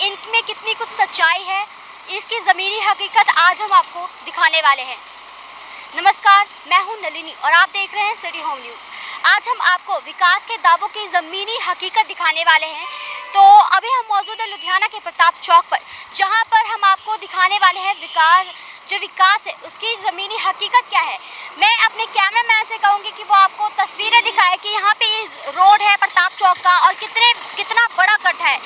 इनमें कितनी कुछ सच्चाई है, इसकी ज़मीनी हकीकत आज हम आपको दिखाने वाले हैं। नमस्कार, मैं हूं नलिनी और आप देख रहे हैं सिटी होम न्यूज़। आज हम आपको विकास के दावों की ज़मीनी हकीकत दिखाने वाले हैं। तो अभी हम मौजूद हैं लुधियाना के प्रताप चौक पर, जहां पर हम आपको दिखाने वाले हैं विकास है उसकी ज़मीनी हकीकत क्या है। मैं अपने कैमरामैन से कहूँगी कि वो आपको तस्वीरें दिखाए कि यहाँ पे ये रोड है प्रताप चौक का और कितना बड़ा गड्ढा है।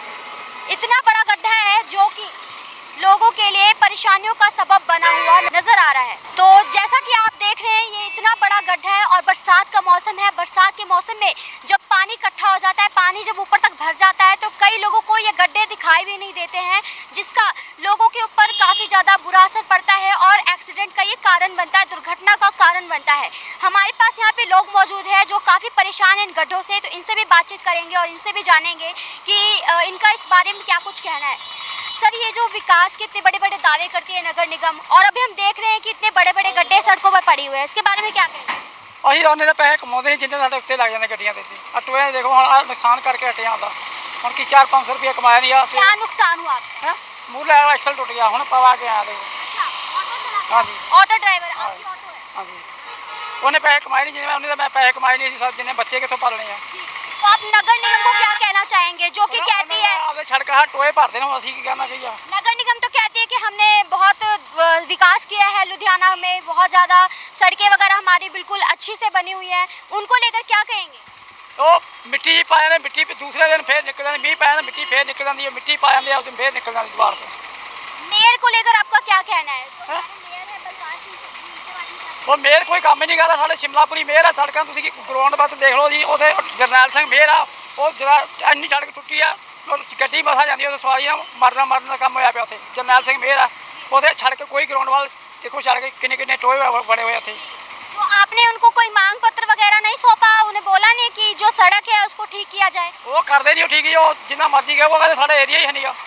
इतना बड़ा गड्ढा है जो कि लोगों के लिए परेशानियों का सबब बना हुआ नजर आ रहा है। तो जैसा कि आप देख रहे हैं, ये इतना बड़ा गड्ढा है और बरसात का मौसम है। बरसात के मौसम में जब पानी इकट्ठा हो जाता है, पानी जब ऊपर तक भर जाता है, तो कई लोगों को ये गड्ढे दिखाई भी नहीं देते हैं, जिसका लोगों के ऊपर काफ़ी ज़्यादा बुरा असर पड़ता है और एक्सीडेंट का ये कारण बनता है, दुर्घटना का कारण बनता है। हमारे पास यहाँ पे लोग मौजूद हैं जो काफ़ी परेशान हैं इन गड्ढों से, तो इनसे भी बातचीत करेंगे और इनसे भी जानेंगे कि इनका इस बारे में क्या कुछ कहना है। सर, ये जो विकास के इतने बड़े बड़े दावे करती है नगर निगम, और अभी हम देख रहे हैं कि इतने बड़े बड़े गड्ढे सड़कों पर पड़े हुए हैं, इसके बारे में क्या कहना है? ਅਸੀਂ ਉਹਨੇ ਦੇ ਪੈਸੇ ਕਮਾਉਂਦੇ ਨਹੀਂ ਜਿੰਨੇ ਸਾਡੇ ਉੱਤੇ ਲੱਗ ਜਾਂਦੇ ਗੱਡੀਆਂ ਦੇ ਸੀ। ਆ ਟੋਏ ਦੇਖੋ ਹੁਣ ਆ ਨੁਕਸਾਨ ਕਰਕੇ ਹਟੇ ਆਂਦਾ ਹੁਣ ਕੀ 4-500 ਰੁਪਏ ਕਮਾਇਆ ਨਹੀਂ ਆ। क्या नुकसान हुआ आपका? है मूला वाला एक्सल टूट गया, ਹੁਣ पवा के आया देखो। अच्छा, ऑटो चलाते हाँ हैं? जी। ऑटो ड्राइवर आपकी ऑटो है? हाँ जी, ਉਹਨੇ ਪੈਸੇ ਕਮਾਏ ਨਹੀਂ ਜਿੰਨੇ ਉਹਨੇ ਤਾਂ ਮੈਂ ਪੈਸੇ ਕਮਾਏ ਨਹੀਂ ਸੀ ਸਭ, ਜਿੰਨੇ ਬੱਚੇ ਕਿੱਥੋਂ ਪਾਲਣੇ ਆ। तो आप नगर निगम को क्या कहना चाहेंगे जो कि कहती है आपने सड़क हा टोए भरते ना, ਅਸੀਂ ਕੀ कहना चाहिए। नगर निगम तो कहती है कि हमने बहुत विकास किया है लुधियाना में, बहुत ज़्यादा सड़कें वगैरह हमारी बिल्कुल अच्छी से बनी हुई है, उनको लेकर क्या कहेंगे? ਉਹ ਮਿੱਟੀ ਪਾ ਜਾਂਦੇ, ਮਿੱਟੀ ਦੂਸਰੇ ਦਿਨ ਫੇਰ ਨਿਕਲ ਜਾਂਦੀ, 20 ਪੈ ਜਾਂਦਾ ਮਿੱਟੀ ਫੇਰ ਨਿਕਲ ਜਾਂਦੀ ਹੈ, ਮਿੱਟੀ ਪਾ ਜਾਂਦੇ ਆ ਉਸ ਦਿਨ ਫੇਰ ਨਿਕਲ ਜਾਂਦੀ ਦੁਬਾਰਾ ਤੋਂ। मेयर को लेकर आपका क्या कहना है? जो हमारे मेयर है बलकार सिंह सब्जी, उनके बारे में क्या ਉਹ ਮੇਅਰ ਕੋਈ ਕੰਮ ਹੀ ਨਹੀਂ ਕਰਦਾ। ਸਾਡੇ ਸ਼ਿਮਲਾਪੁਰੀ ਮੇਅਰ ਆ, ਸੜਕਾਂ ਤੁਸੀਂ ਗਰਾਊਂਡ ਬੱਸ ਦੇਖ ਲਓ ਜੀ, ਉੱਥੇ ਜਰਨੈਲ ਸਿੰਘ ਮੇਅਰ ਆ, ਉਹ ਜਿਹੜਾ ਇੰਨੀ ਸੜਕ ਟੁੱਟੀ ਆ, ਉਹ ਗੱਡੀ ਮਸਾ ਜਾਂਦੀ, ਉਹਦੇ ਸਵਾਰੀਆਂ ਮਰਨ ਦਾ ਕੰਮ ਹੋਇਆ ਪਿਆ ਉੱਥੇ। ਜਰਨੈਲ ਸਿੰਘ ਮੇਅਰ ਆ, ਉਹਦੇ ਸੜਕ ਕੋਈ ਗਰਾਊਂਡ ਵੱਲ ਦੇਖੋ, ਸੜਕ ਕਿੰਨੇ ਟੋਏ ਬਣੇ ਹੋਏ ਉੱਥੇ। तो आपने उनको कोई मांग पत्र वगैरह नहीं सौंपा? उन्हें बोला नहीं कि जो सड़क है उसको ठीक किया जाए? ਉਹ ਕਰਦੇ ਨਹੀਂ, ਉਹ ਠੀਕ ਹੀ ਉਹ ਜਿੰਨਾ ਮਰਜ਼ੀ ਕਹੇ, ਉਹ ਕਹਿੰਦੇ ਸਾਡਾ ਏਰੀਆ ਹੀ ਹੈ ਨਹੀਂਗਾ।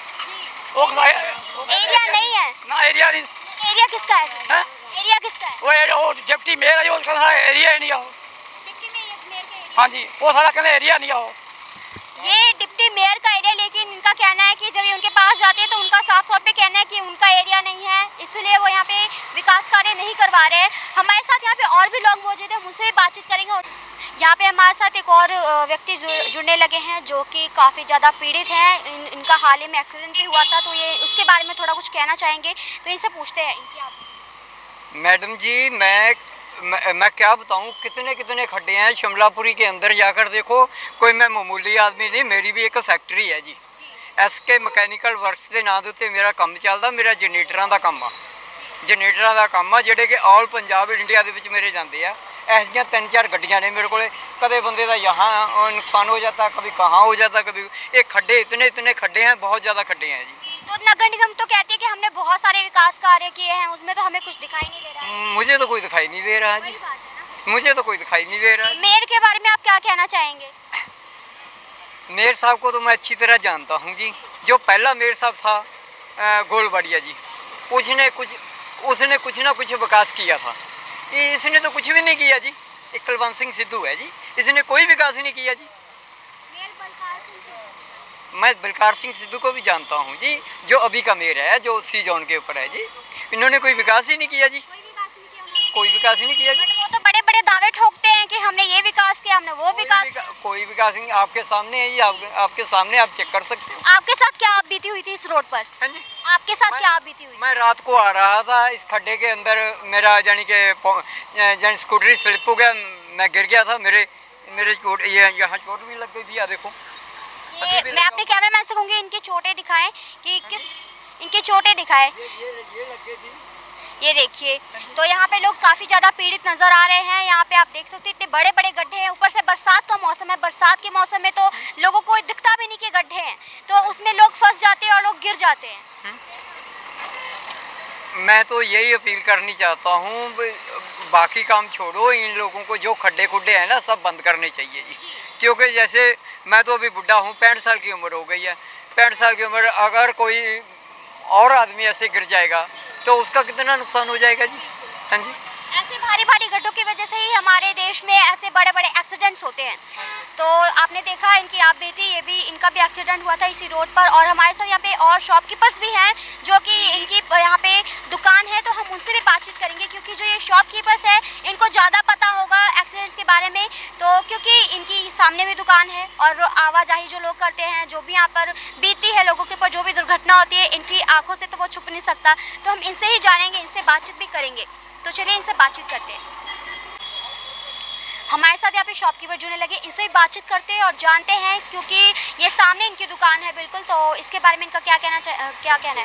एरिया नहीं है? ਨਾ ਏਰੀਆ नहीं। एरिया किसका है? है एरिया किसका है? ਉਹ डिप्टी मेयर है, ਉਹ ਕਹਿੰਦਾ ਸਾਡਾ ਏਰੀਆ ਹੀ नहीं ਆ। डिप्टी मेयर का एरिया? हाँ जी, वो सारा कहते एरिया नहीं आ। ये डिप्टी मेयर का एरिया, लेकिन इनका कहना है कि जब ये उनके पास जाते हैं तो उनका साफ तौर पे कहना है कि उनका एरिया नहीं है, इसलिए वो यहाँ पे विकास कार्य नहीं करवा रहे हैं। हमारे साथ यहाँ पे और भी लोग मौजूद हैं, उनसे बातचीत करेंगे। और यहाँ पे हमारे साथ एक और व्यक्ति जुड़ने लगे हैं जो कि काफ़ी ज़्यादा पीड़ित हैं। इनका हाल ही में एक्सीडेंट भी हुआ था, तो ये उसके बारे में थोड़ा कुछ कहना चाहेंगे, तो इनसे पूछते हैं। मैडम जी, मैं क्या बताऊं, कितने खड्डे हैं शिमलापुरी के अंदर। जाकर देखो, कोई मैं मामूली आदमी नहीं, मेरी भी एक फैक्ट्री है जी। SK मैकेनिकल वर्क्स के नाम उत्ते मेरा काम चलता, मेरा जनरेटर का काम आ, जनरेटर का काम आ, जोड़े कि ऑल पंजाब इंडिया के मेरे जाते हैं। ऐसा 3-4 गड्डियाँ ने मेरे को, कदे बंदे का यहाँ नुकसान हो जाता, कभी कहाँ हो जाता, कभी ये खड्डे इतने खड्डे हैं, बहुत ज़्यादा खड्डे हैं जी। तो नगर निगम तो कहती है कि हमने बहुत सारे विकास कार्य किए हैं, उसमें तो हमें कुछ दिखाई नहीं दे रहा है। मुझे तो कोई दिखाई नहीं दे रहा जी, मुझे तो कोई दिखाई नहीं दे रहा। मेयर के बारे में आप क्या कहना चाहेंगे? मेयर साहब को तो मैं अच्छी तरह जानता हूँ जी। जो पहला मेयर साहब था गोलवाड़िया जी, उसने कुछ ना कुछ विकास किया था। इसने तो कुछ भी नहीं किया जी। एक कुलवंत सिंह सिद्धू है जी, इसने कोई विकास नहीं किया जी। मैं बलकार सिंह सिद्धू को भी जानता हूँ जी, जो अभी का मेयर है, जो सी जोन के ऊपर है जी। इन्होंने कोई विकास ही नहीं किया जी, कोई विकास ही नहीं किया जी। वो तो बड़े बड़े दावे ठोकते हैं कि हमने ये विकास किया, हमने वो विकास। कोई विकास नहीं, आपके सामने है जी, आपके सामने आप चेक कर सकते हो। आपके साथ क्या आप बीती हुई थी इस रोड पर? हाँ जी, आपके साथ क्या आप बीती हुई? मैं रात को आ रहा था, इस खड्डे के अंदर मेरा यानी कि स्कूटरी स्लिप हो गया, मैं गिर गया था, मेरे चोट, ये यहाँ चोट भी लग गई थी। देखो, मैं अपने कैमरामैन से कहूँगी इनकी चोटें दिखाएं कि किस इनकी चोटें दिखाएं। ये लग गई थी। ये देखिए, तो यहाँ पे लोग काफ़ी ज़्यादा पीड़ित नज़र आ रहे हैं। यहाँ पे आप देख सकते हैं इतने बड़े बड़े गड्ढे हैं, ऊपर से बरसात का मौसम है। बरसात के मौसम में तो लोगों को दिखता भी नहीं कि गड्ढे हैं, तो उसमें लोग फंस जाते हैं और लोग गिर जाते हैं। मैं तो यही अपील करनी चाहता हूँ, बाकी काम छोड़ो, इन लोगों को जो खड्डे खुड्डे हैं ना, सब बंद करने चाहिए जी। क्योंकि जैसे मैं तो अभी बुढ़ा हूँ, 65 साल की उम्र हो गई है। 65 साल की उम्र, अगर कोई और आदमी ऐसे गिर जाएगा तो उसका कितना नुकसान हो जाएगा जी। हाँ जी, ऐसे भारी भारी गड्ढों की वजह से ही हमारे देश में ऐसे बड़े बड़े एक्सीडेंट्स होते हैं। तो आपने देखा इनकी आप बेटी, ये भी इनका भी एक्सीडेंट हुआ था इसी रोड पर। और हमारे साथ यहाँ पे और शॉपकीपर्स भी हैं जो कि इनकी यहाँ पे दुकान है, तो हम उनसे भी बातचीत करेंगे क्योंकि जो ये शॉपकीपर्स है इनको ज़्यादा पता होगा एक्सीडेंट्स के बारे में। तो क्योंकि इनकी सामने भी दुकान है और आवाजाही जो लोग करते हैं, जो भी यहाँ पर बीतती है लोगों के ऊपर, जो भी दुर्घटना होती है, इनकी आंखों से तो वो छुप नहीं सकता। तो हम इनसे ही जानेंगे, इनसे बातचीत भी करेंगे। तो चलिए इनसे बातचीत करते हैं। हमारे साथ यहाँ पे शॉपकीपर जुड़ने लगे, इनसे भी बातचीत करते हैं और जानते हैं क्योंकि ये सामने इनकी दुकान है बिल्कुल। तो इसके बारे में इनका क्या कहना है?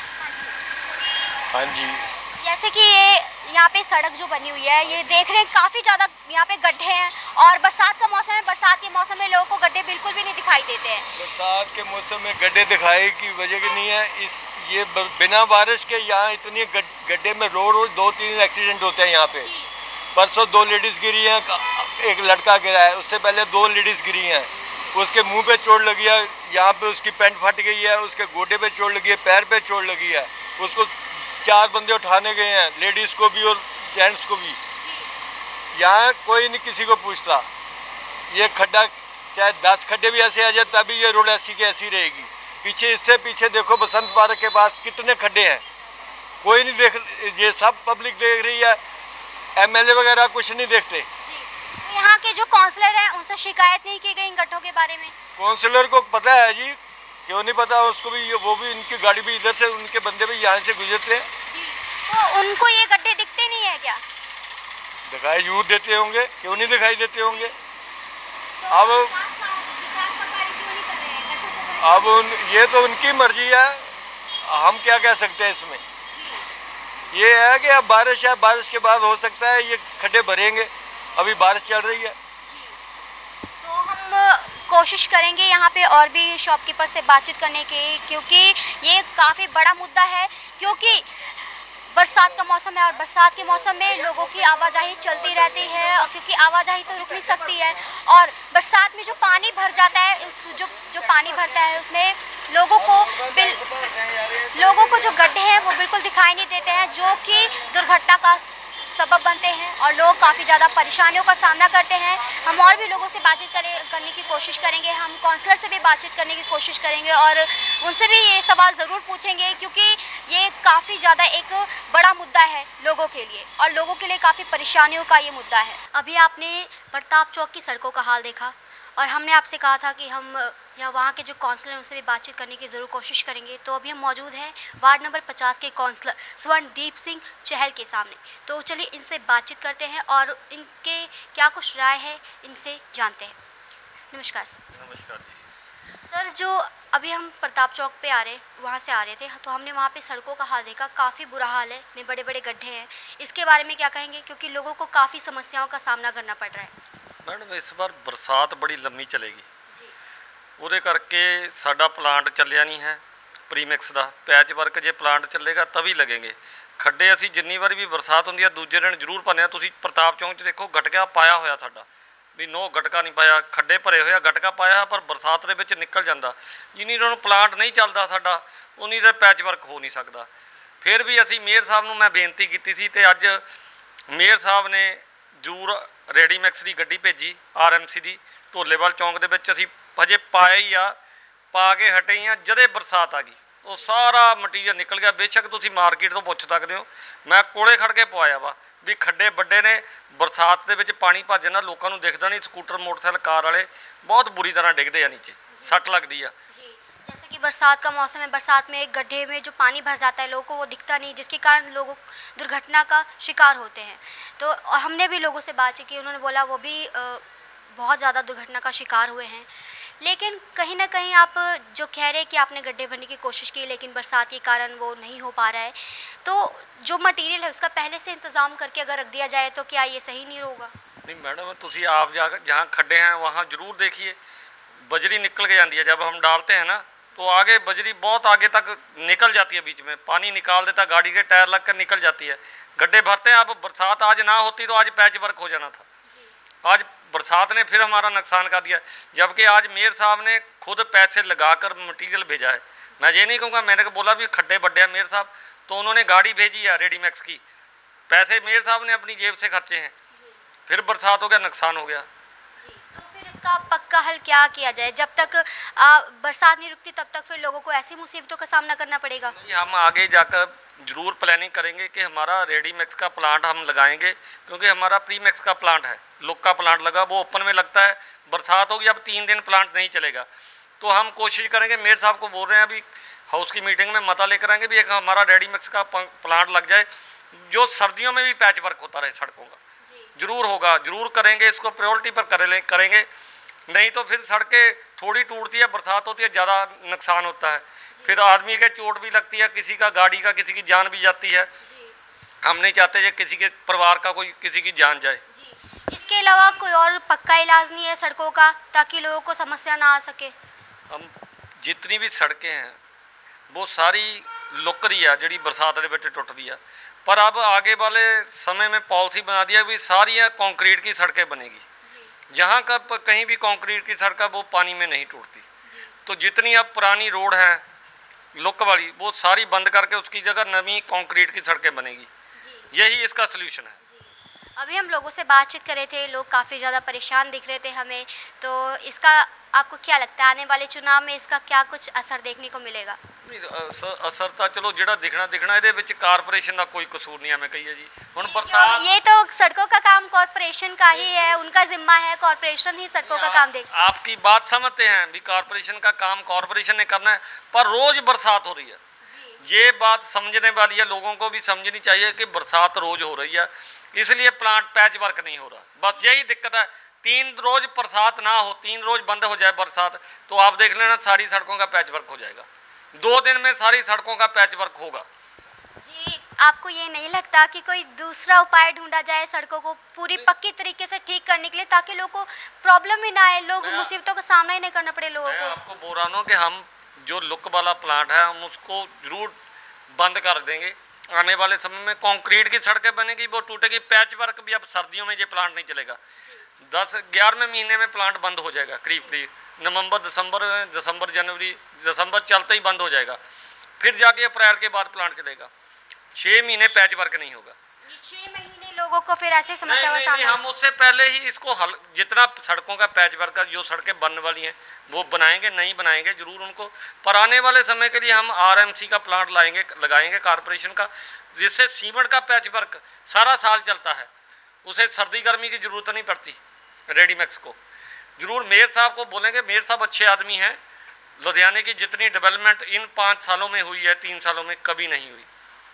हाँ जी, जैसे कि ये यहाँ पे सड़क जो बनी हुई है, ये देख रहे हैं काफ़ी ज़्यादा यहाँ पे गड्ढे हैं और बरसात का मौसम है। बरसात के मौसम में लोगों को गड्ढे बिल्कुल भी नहीं दिखाई देते हैं। बरसात के मौसम में गड्ढे दिखाई की वजह की नहीं है, ये बिना बारिश के यहाँ इतनी गड्ढे में रोज 2-3 एक्सीडेंट होते हैं यहाँ पे। परसों 2 लेडीज़ गिरी हैं, एक लड़का गिरा है, उससे पहले 2 लेडीज़ गिरी हैं। उसके मुंह पे चोट लगी है, यहाँ पे उसकी पैंट फट गई है, उसके गोडे पे चोट लगी है, पैर पे चोट लगी है। उसको 4 बंदे उठाने गए हैं, लेडीज़ को भी और जेंट्स को भी। यहाँ कोई नहीं किसी को पूछता। ये खड्डा चाहे 10 खड्डे भी ऐसे आ जाए तभी ये रोड ऐसी की ऐसी रहेगी। पीछे इससे पीछे देखो बसंत पार्क के पास कितने खड्डे हैं, कोई नहीं देख, ये सब पब्लिक देख रही है, एमएलए वगैरह कुछ नहीं देखते। तो यहाँ के जो काउंसलर हैं उनसे शिकायत नहीं की गई इन गड्ढों के बारे में? काउंसलर को पता है जी, क्यों नहीं पता उसको भी, वो भी इनकी गाड़ी भी इधर से, उनके बंदे भी यहाँ से गुजरते हैं। तो उनको ये गड्ढे दिखते नहीं है क्या? दिखाई जरूर देते होंगे, क्यों नहीं दिखाई देते होंगे। तो अब ये तो उनकी मर्जी है, हम क्या कह सकते हैं इसमें। ये है कि अब बारिश है, बारिश के बाद हो सकता है ये खड्डे भरेंगे, अभी बारिश चल रही है। तो हम कोशिश करेंगे यहाँ पे और भी शॉपकीपर से बातचीत करने की, क्योंकि ये काफ़ी बड़ा मुद्दा है। क्योंकि बरसात का मौसम है और बरसात के मौसम में लोगों की आवाजाही चलती रहती है, और क्योंकि आवाजाही तो रुक नहीं सकती है। और बरसात में जो पानी भर जाता है, उस जो पानी भरता है उसमें लोगों को जो गड्ढे हैं वो बिल्कुल दिखाई नहीं देते हैं, जो कि दुर्घटना का सबब बनते हैं और लोग काफ़ी ज़्यादा परेशानियों का सामना करते हैं। हम और भी लोगों से बातचीत करने की कोशिश करेंगे, हम काउंसलर से भी बातचीत करने की कोशिश करेंगे और उनसे भी ये सवाल ज़रूर पूछेंगे, क्योंकि ये काफ़ी ज़्यादा एक बड़ा मुद्दा है लोगों के लिए और लोगों के लिए काफ़ी परेशानियों का ये मुद्दा है। अभी आपने प्रताप चौक की सड़कों का हाल देखा और हमने आपसे कहा था कि हम या वहाँ के जो काउंसलर हैं उनसे भी बातचीत करने की ज़रूर कोशिश करेंगे। तो अभी हम मौजूद हैं वार्ड नंबर 50 के काउंसलर स्वर्णदीप सिंह चहल के सामने। तो चलिए इनसे बातचीत करते हैं और इनके क्या कुछ राय है इनसे जानते हैं। नमस्कार सर। नमस्कार जी। सर, जो अभी हम प्रताप चौक पे वहाँ से आ रहे थे, तो हमने वहाँ पे सड़कों का हाल देखा, काफ़ी बुरा हाल है, इतने बड़े बड़े गड्ढे हैं। इसके बारे में क्या कहेंगे, क्योंकि लोगों को काफ़ी समस्याओं का सामना करना पड़ रहा है? मैडम इस बार बरसात बड़ी लंबी चलेगी, ਉਹਦੇ ਕਰਕੇ ਸਾਡਾ ਪਲਾਂਟ ਚੱਲਿਆ ਨਹੀਂ ਹੈ ਪ੍ਰੀਮਿਕਸ ਦਾ। ਪੈਚ ਵਰਕ ਜੇ ਪਲਾਂਟ ਚੱਲੇਗਾ ਤभी लगेंगे। ਖੱਡੇ ਅਸੀਂ ਜਿੰਨੀ ਵਾਰ ਵੀ ਬਰਸਾਤ ਹੁੰਦੀ ਹੈ ਦੂਜੇ ਦਿਨ ਜ਼ਰੂਰ ਪਾਉਂਦੇ ਹਾਂ। ਤੁਸੀਂ ਪ੍ਰਤਾਪ ਚੌਂਕ 'ਚ ਦੇਖੋ ਗਟਕਾ ਪਾਇਆ ਹੋਇਆ ਸਾਡਾ, ਵੀ ਨੋ ਗਟਕਾ ਨਹੀਂ ਪਾਇਆ, ਖੱਡੇ ਭਰੇ ਹੋਇਆ ਗਟਕਾ ਪਾਇਆ, ਪਰ ਬਰਸਾਤ ਦੇ ਵਿੱਚ ਨਿਕਲ ਜਾਂਦਾ। ਜਿੰਨੀ ਦਿਨ ਪਲਾਂਟ ਨਹੀਂ ਚੱਲਦਾ ਸਾਡਾ ਉਨੀ ਦੇਰ ਪੈਚ ਵਰਕ ਹੋ ਨਹੀਂ ਸਕਦਾ। ਫਿਰ ਵੀ ਅਸੀਂ ਮੇਅਰ ਸਾਹਿਬ ਨੂੰ ਮੈਂ ਬੇਨਤੀ ਕੀਤੀ ਸੀ ਤੇ ਅੱਜ ਮੇਅਰ ਸਾਹਿਬ ਨੇ ਜ਼ਰੂਰ ਰੈਡੀਮੈਕਸ ਦੀ ਗੱਡੀ ਭੇਜੀ ਆਰਐਮਸੀ ਦੀ। ਢੋਲੇਵਾਲ ਚੌਂਕ ਦੇ ਵਿੱਚ ਅਸੀਂ ਹਜੇ ਪਾਇਆ ਹੀ ਆ, ਪਾ ਕੇ ਹਟੇ ਹੀ ਆ। ਜਦੋਂ ਬਰਸਾਤ ਆ ਗਈ ਉਹ ਸਾਰਾ ਮਟੀਰੀਅਲ ਨਿਕਲ ਗਿਆ। ਬੇਸ਼ੱਕ ਤੁਸੀਂ ਮਾਰਕੀਟ ਤੋਂ ਪੁੱਛ ਸਕਦੇ ਹੋ, ਮੈਂ ਕੋਲੇ ਖੜ ਕੇ ਪਵਾਇਆ ਵਾ ਵੀ ਖੱਡੇ ਵੱਡੇ ਨੇ, ਬਰਸਾਤ ਦੇ ਵਿੱਚ ਪਾਣੀ ਭਰ ਜਾਂਦਾ, ਲੋਕਾਂ ਨੂੰ ਦਿਖਦਾ ਨਹੀਂ। ਸਕੂਟਰ ਮੋਟਰਸਾਈਕਲ ਕਾਰ ਵਾਲੇ बहुत बुरी तरह डिगते हैं नीचे, सट लगती है। जी, जैसे कि बरसात का मौसम है, बरसात में एक गड्ढे में जो पानी भर जाता है लोगों को वो दिखता नहीं, जिसके कारण लोग दुर्घटना का शिकार होते हैं। तो हमने भी लोगों से बातचीत की, उन्होंने बोला वो भी बहुत ज़्यादा दुर्घटना का शिकार हुए हैं। लेकिन कहीं ना कहीं आप जो कह रहे हैं कि आपने गड्ढे भरने की कोशिश की लेकिन बरसात के कारण वो नहीं हो पा रहा है, तो जो मटेरियल है उसका पहले से इंतज़ाम करके अगर रख दिया जाए तो क्या ये सही नहीं होगा? नहीं मैडम, तुसी आप जहाँ खड्डे हैं वहाँ ज़रूर देखिए, बजरी निकल के जाती है। जब हम डालते हैं ना तो आगे बजरी बहुत आगे तक निकल जाती है, बीच में पानी निकाल देता, गाड़ी के टायर लग कर निकल जाती है। गड्ढे भरते हैं। अब बरसात आज ना होती तो आज पैच वर्क हो जाना था। आज बरसात ने फिर हमारा नुकसान कर दिया, जबकि आज मेयर साहब ने खुद पैसे लगाकर मटेरियल भेजा है। मैं ये नहीं कहूँगा, मैंने बोला भी खड्डे बड्डे हैं मेयर साहब, तो उन्होंने गाड़ी भेजी है रेडीमैक्स की, पैसे मेयर साहब ने अपनी जेब से खर्चे हैं। फिर बरसात हो गया, नुकसान हो गया। तो फिर इसका पक्का हल क्या किया जाए? जब तक बरसात नहीं रुकती तब तक फिर लोगों को ऐसी मुसीबतों का सामना करना पड़ेगा। हम आगे जाकर जरूर प्लानिंग करेंगे कि हमारा रेडी मिक्स का प्लांट हम लगाएंगे, क्योंकि हमारा प्री मिक्स का प्लांट है, लुक का प्लांट लगा, वो ओपन में लगता है। बरसात होगी, अब 3 दिन प्लांट नहीं चलेगा, तो हम कोशिश करेंगे। मेयर साहब को बोल रहे हैं, अभी हाउस की मीटिंग में मता लेकर आएंगे भी एक हमारा रेडी मिक्स का प्लांट लग जाए, जो सर्दियों में भी पैच वर्क होता रहे सड़कों का। जरूर होगा, जरूर करेंगे, इसको प्रायोरिटी पर करेंगे। नहीं तो फिर सड़कें थोड़ी टूटती है, बरसात होती है, ज़्यादा नुकसान होता है, फिर आदमी के चोट भी लगती है, किसी का गाड़ी का किसी की जान भी जाती है। हम नहीं चाहते कि किसी के परिवार का कोई किसी की जान जाए। इसके अलावा कोई और पक्का इलाज नहीं है सड़कों का, ताकि लोगों को समस्या ना आ सके? हम जितनी भी सड़कें हैं वो सारी लुक रही है, जी बरसात के बेटे टुटती है, पर अब आगे वाले समय में पॉलिसी बना दिया भी सारी कंक्रीट की सड़कें बनेगी। जहाँ का कहीं भी कंक्रीट की सड़क वो पानी में नहीं टूटती, तो जितनी अब पुरानी रोड है लुक वाली वो सारी बंद करके उसकी जगह नवी कंक्रीट की सड़कें बनेगी। यही इसका सलूशन है। अभी हम लोगों से बातचीत कर रहे थे, लोग काफ़ी ज़्यादा परेशान दिख रहे थे हमें, तो इसका आपको क्या लगता है आने वाले चुनाव में इसका क्या कुछ असर देखने को मिलेगा? असर तो चलो ਜਿਹੜਾ दिखना ਇਹਦੇ ਵਿੱਚ कारपोरेशन का कोई कसूर नहीं है, मैं कहिए जी। ਹੁਣ बरसात ये तो सड़कों का काम कॉरपोरेशन का ही है, उनका जिम्मा है, कॉरपोरेशन ही सड़कों का काम देख। आपकी बात समझते हैं भी कारपोरेशन का काम कॉरपोरेशन ने करना है, पर रोज़ बरसात हो रही है। ये बात समझने वाली है, लोगों को भी समझनी चाहिए कि बरसात रोज़ हो रही है, इसलिए प्लांट पैच वर्क नहीं हो रहा। बस यही दिक्कत है। 3 रोज़ बरसात ना हो, 3 रोज़ बंद हो जाए बरसात, तो आप देख लेना सारी सड़कों का पैच वर्क हो जाएगा। 2 दिन में सारी सड़कों का पैच वर्क होगा। जी, आपको ये नहीं लगता कि कोई दूसरा उपाय ढूंढा जाए सड़कों को पूरी पक्की तरीके से ठीक करने के लिए, ताकि लोगों को प्रॉब्लम ही ना आए, लोग मुसीबतों का सामना ही नहीं करना पड़े लोगों को? आपको बोल रहा हूँ कि हम जो लुक वाला प्लांट है हम उसको जरूर बंद कर देंगे। आने वाले समय में कंक्रीट की सड़कें बनेगी, वो टूटेगी। पैच वर्क भी अब सर्दियों में ये प्लांट नहीं चलेगा। 10-11वें महीने में प्लांट बंद हो जाएगा, करीब नवंबर दिसंबर जनवरी दिसंबर चलते ही बंद हो जाएगा। फिर जाके अप्रैल के बाद प्लांट चलेगा। 6 महीने पैच वर्क नहीं होगा। 6 महीने लोगों को फिर ऐसी समस्या का सामना? हम उससे पहले ही इसको हल, जितना सड़कों का पैच वर्क का जो सड़कें बनने वाली हैं वो बनाएंगे, नहीं बनाएंगे जरूर उनको, पर आने वाले समय के लिए हम RMC का प्लांट लगाएंगे कारपोरेशन का, जिससे सीमेंट का पैच वर्क सारा साल चलता है, उसे सर्दी गर्मी की ज़रूरत नहीं पड़ती। रेडीमिक्स को जरूर मेयर साहब को बोलेंगे, मेयर साहब अच्छे आदमी हैं। लुधियाने की जितनी डेवलपमेंट इन 5 सालों में हुई है, 3 सालों में कभी नहीं हुई।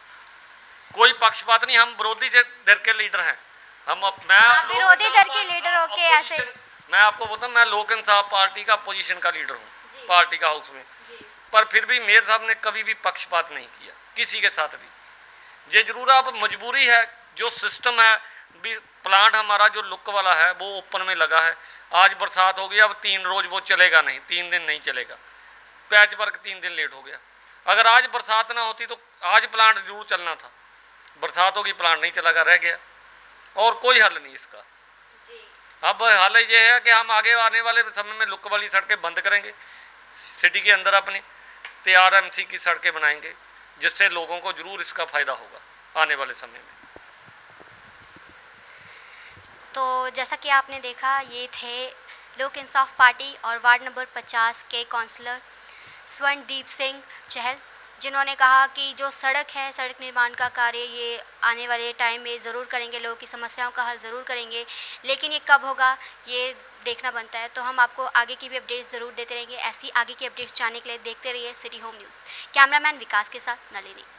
कोई पक्षपात नहीं, हम विरोधी दल के लीडर हैं। मैं विरोधी दल के लीडर होके ऐसे? मैं आपको बोलता हूँ, मैं लोक इंसाफ पार्टी का अपोजिशन का लीडर हूँ पार्टी का हाउस में, पर फिर भी मेयर साहब ने कभी भी पक्षपात नहीं किया किसी के साथ भी। ये जरूर अब मजबूरी है, जो सिस्टम है भी प्लांट हमारा जो लुक वाला है वो ओपन में लगा है। आज बरसात हो गई, अब 3 रोज़ वो चलेगा नहीं, 3 दिन नहीं चलेगा। पैच वर्क 3 दिन लेट हो गया। अगर आज बरसात ना होती तो आज प्लांट जरूर चलना था, बरसात होगी प्लांट नहीं चला, रह गया। और कोई हल नहीं इसका। अब हल ये है कि हम आगे आने वाले समय में लुक वाली सड़कें बंद करेंगे सिटी के अंदर अपने, तो RMC की सड़कें बनाएंगे, जिससे लोगों को जरूर इसका फ़ायदा होगा आने वाले समय में। तो जैसा कि आपने देखा, ये थे लोक इंसाफ पार्टी और वार्ड नंबर 50 के काउंसलर स्वर्णदीप सिंह चहल, जिन्होंने कहा कि जो सड़क है, सड़क निर्माण का कार्य ये आने वाले टाइम में ज़रूर करेंगे, लोगों की समस्याओं का हल ज़रूर करेंगे, लेकिन ये कब होगा ये देखना बनता है। तो हम आपको आगे की भी अपडेट्स ज़रूर देते रहेंगे। ऐसी आगे की अपडेट्स जानने के लिए देखते रहिए City Home News. Cameraman Vikas के साथ नलिनी।